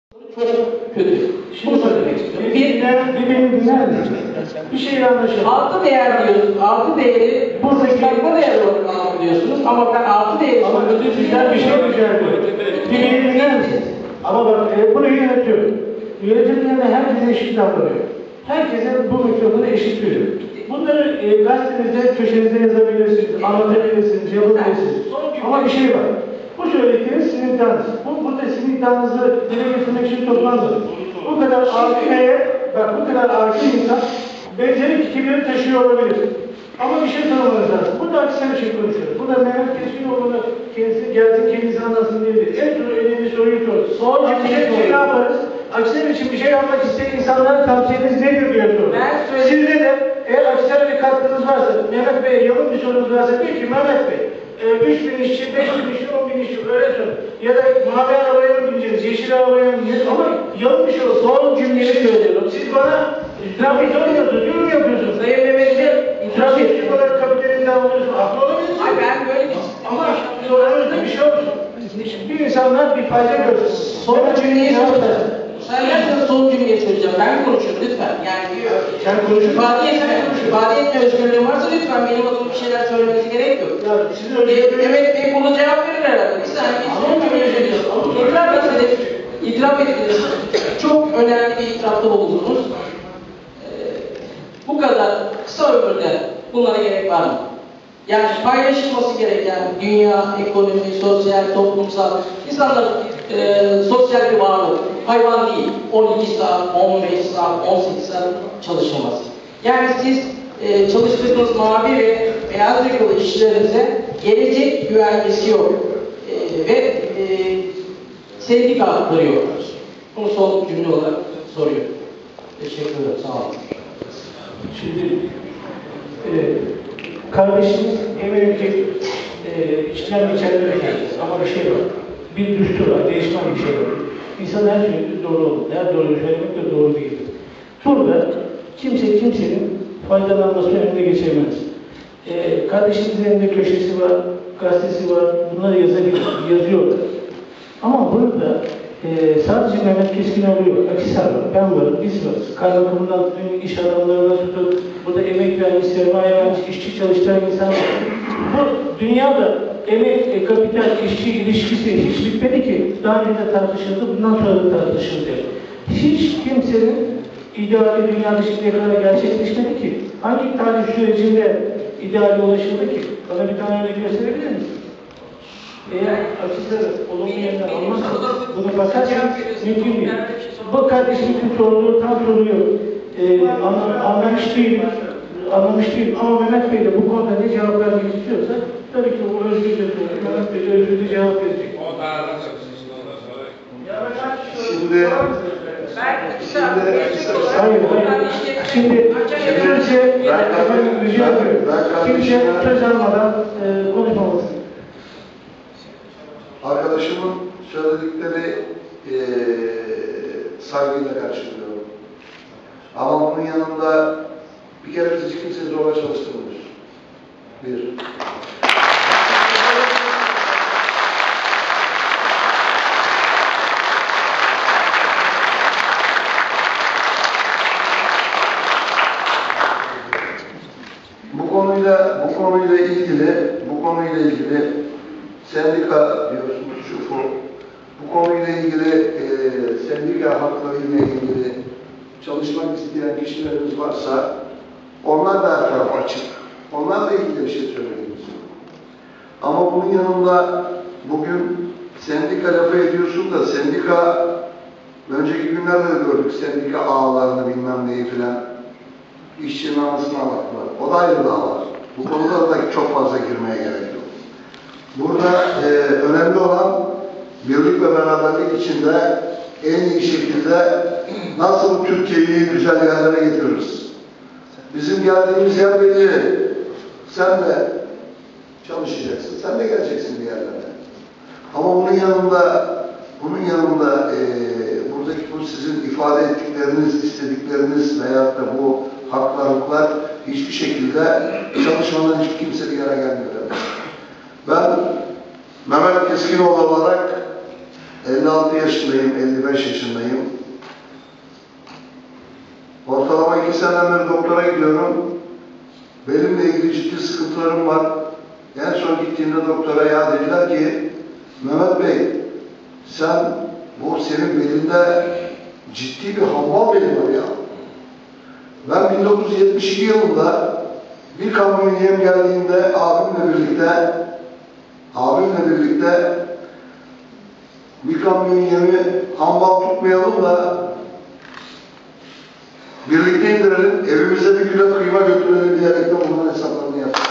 Çok kötü. Şunu söylemek istiyorum. Birbirini dinler misin? Bir şey anlaşılır. Artı değer diyorsunuz. Artı değeri buradaki katma değer olarak algılıyorsunuz ama ben artı değeri Ama ödül güzel bir şey güzel diyor. Birbirini dinler misin? Ama bak bunu yönetiyor. Yönetimlerinde herkese eşit davranıyor. Herkese bu mikrofonu eşit veriyor. Bunları gazetenizde, köşenizde yazabilirsiniz, anlatabilirsiniz, yapabilirsiniz. Ama bir şey var. Bu söyledikleriniz sizin iddianız. Burada sizin iddianızı dile getirmek için toplandı. Bu kadar arkaya, bak bu kadar arka insan benzeri fikirleri taşıyor olabilir. Ama bir şey sormanız lazım. Burada aksine bir şey konuşuyoruz. Burada Mehmet Keskinoğlu'na kendisi gelsin, kendisi anlasın diye değil. En son önemli soruyu sor. Aksine bir şey yaparız. Aksine için bir şey yapmak isteyen insanların tavsiyeniz nedir diye soruyor. Sizde de eğer aksine bir katkınız varsa, Mehmet Bey'e yalın bir sorunuz varsa diyor ki Mehmet Bey, 3.000 işçi, 5.000 işçi, 10.000 işçi öyle sorun. Ya da mavi arabaya mı bineceğiz, yeşil arabaya mı bineceğiz ama yalın bir şey o. Doğru cümleyi söylüyorum. Siz bana trafik soruyorsunuz, yorum yapıyorsunuz. Sayın Mehmet'e trafik olarak kapitalinden oluyorsunuz. Haklı olabilirsiniz. Ay ben böyle bir... Ama sorunuzda bir şey olsun. Bir insanlar bir fayda görsün. Son cümleyi soracağım. Sayarsanız son cümleyi söyleyeceğim. Ben konuşuyorum lütfen. Yani sen konuşun. ifade etme özgürlüğüm varsa lütfen benim adıma bir şeyler söylemenize gerek yok. Ya sizin özgürlüğünüz... Mehmet Bey buna cevap verir herhalde. Bir saniye son cümleyi söyleyeceğim. İtiraf ediniz. Çok önemli bir itirafta bulundunuz. Bu kadar kısa ömürde bunlara gerek var mı? Yani paylaşılması gereken dünya, ekonomi, sosyal, toplumsal, insanlar sosyal bir varlık, hayvan değil. 12 saat, 15 saat, 18 saat çalışılmaz. Yani siz çalıştırdığınız mavi ve beyaz yakalı işçilerinize gelecek güvencesi yok. Ve sendika hakları yok. Bunu son cümle olarak soruyorum. Teşekkür ederim. Sağ olun. Şimdi kardeşimiz eminim ki içten içeride geldi ama bir şey var. Bir düstur var, değişmen bir şey var. İnsan her şeyde doğru olur. Her doğruyu söylemek de doğru değil. Burada kimse kimsenin faydalanması önüne geçemez. Kardeşimizin elinde köşesi var, gazetesi var, bunları yazıyorlar. Ama burada sadece Mehmet Keskinoğlu yok, Akhisar var, ben varım, biz varız. Kaymakamından iş adamlarına tutun, burada emek vermiş, sermaye vermiş, işçi çalıştıran insan var. Bu dünyada emek, kapital, işçi ilişkisi hiç bitmedi ki. Daha önce de tartışıldı, bundan sonra da tartışılacak. Hiç kimsenin ideali dünyada şimdiye kadar gerçekleşmedi ki. Hangi tarih sürecinde ideale ulaşıldı ki? Bana bir tane örnek gösterebilir misin? Eğer Akhisar'ı olumlu yerine almazsa, bunu bakarsan mümkün değil. Bu kardeşimizin sorduğu tam soruyor. Anlamış değilim ama Mehmet Bey de bu konuda ne cevap vermek istiyorsa tabii ki o özgürce soruyor. Mehmet Bey de özgürce cevap verecek. Şimdi kimse rica ediyorum. Kimse söz almadan konuşmaması. Arkadaşımın söyledikleri saygıyla karşılıyorum. Ama bunun yanında bir kere bizi kimse zorla çalıştırmıyor. Bir. Bu konuyla ilgili sendika diyorsunuz şu bu konuyla ilgili sendika haklarıyla ilgili çalışmak isteyen kişilerimiz varsa onlar da her taraf açık. Onlarla ilgili bir şey söylediğimiz yok. Ama bunun yanında bugün sendika lafı ediyorsun da sendika önceki günlerde de gördük sendika ağlarını bilmem neyi filan işçinin anısını anlattılar. O da ayrı dava. Bu konuda da çok fazla girmeye gerek yok. Burada önemli olan birlik ve beraberlik içinde en iyi şekilde nasıl Türkiye'yi güzel yerlere getiririz. Bizim geldiğimiz yer belli. Sen de çalışacaksın, sen de geleceksin bir yerlere. Ama bunun yanında buradaki bu sizin ifade ettikleriniz, istedikleriniz veyahut da bu haklar hiçbir şekilde çalışmadan hiç kimse bir yere gelmiyor. Ben Mehmet Keskinoğlu olarak 56 yaşındayım, 55 yaşındayım. Ortalama 2 senedir doktora gidiyorum. Belimle ilgili ciddi sıkıntılarım var. En son gittiğimde doktora ya dediler ki, Mehmet Bey, senin belinde ciddi bir hambal beli var ya. Ben 1972 yılında bir kamyon yem geldiğinde abimle birlikte bir kamyon yemi hambal tutmayalım da birlikte indirelim, evimize bir kilo kıyma götürelim diyerek de bunların hesaplarını yaptık.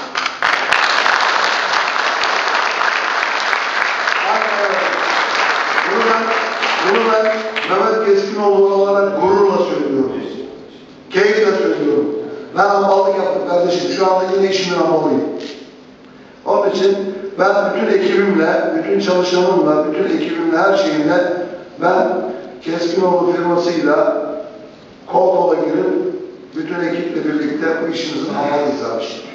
Bunu ben Mehmet Keskinoğlu olarak gururla söylüyorum. Keyifle söylüyorum. Ben hamballık yaptım kardeşim. Şu anda yine işimin hambalıyım. Onun için ben bütün ekibimle, bütün çalışanımla, bütün ekibimle, her şeyimle ben Keskinoğlu firmasıyla kol kola girip bütün ekiple birlikte bu işimizin hambalıyız abi.